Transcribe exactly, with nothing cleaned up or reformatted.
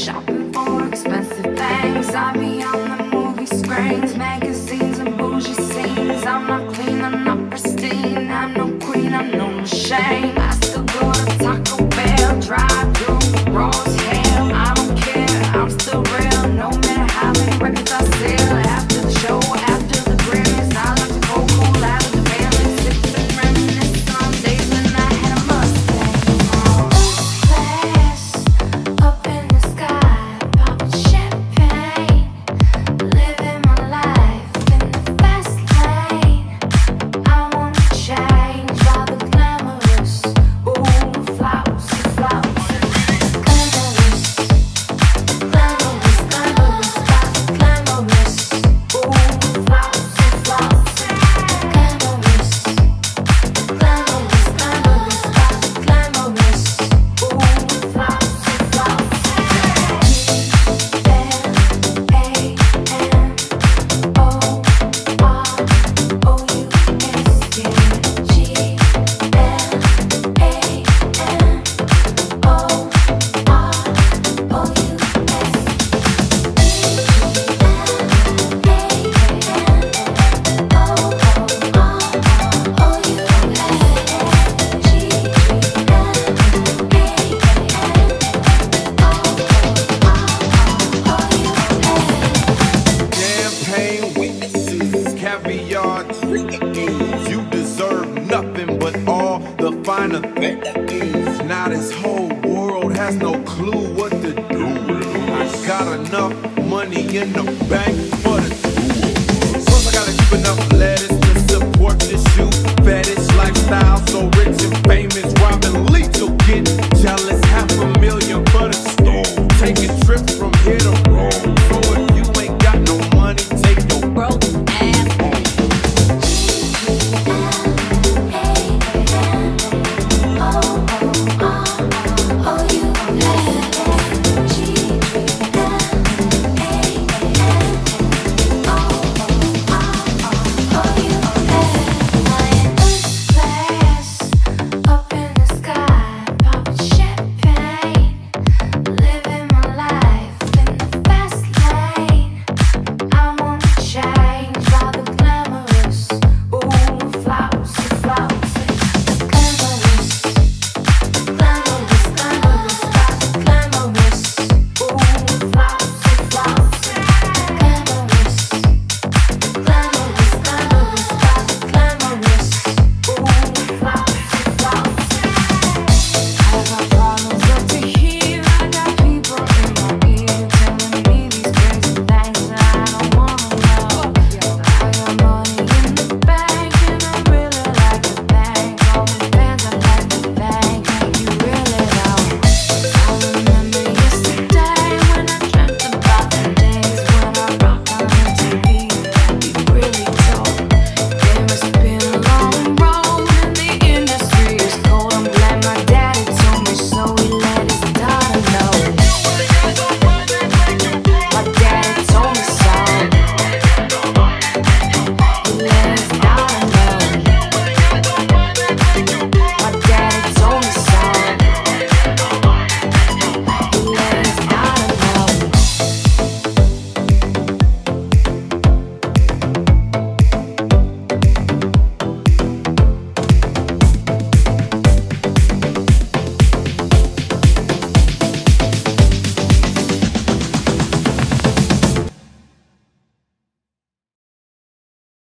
shopping for expensive things. I be on the movie screens, magazines and bougie scenes. I'm not clean, I'm not pristine, I'm no queen, I'm no machine. I still go to Taco Bell, drive through raw as hell. I don't care, I'm still real, no matter how many records I sell. After the show, after the Grammys, I like to go cool out of the family, sip and reminisce on days when I had a Mustang. First class, up in the sky, popping champagne, living my life in the fast lane. I wanna change all the glamorous, ooh, flowers, flowers. Glamorous, glamorous, glamorous, glamorous, ooh, flowers, flowers. Glamorous, glamorous, glamorous, glamorous, ooh, flowers, flowers. Champagne witnesses, caviar dreams. You deserve nothing but all the finer things. Now this whole world has no clue what to do. I got enough money in the bank for the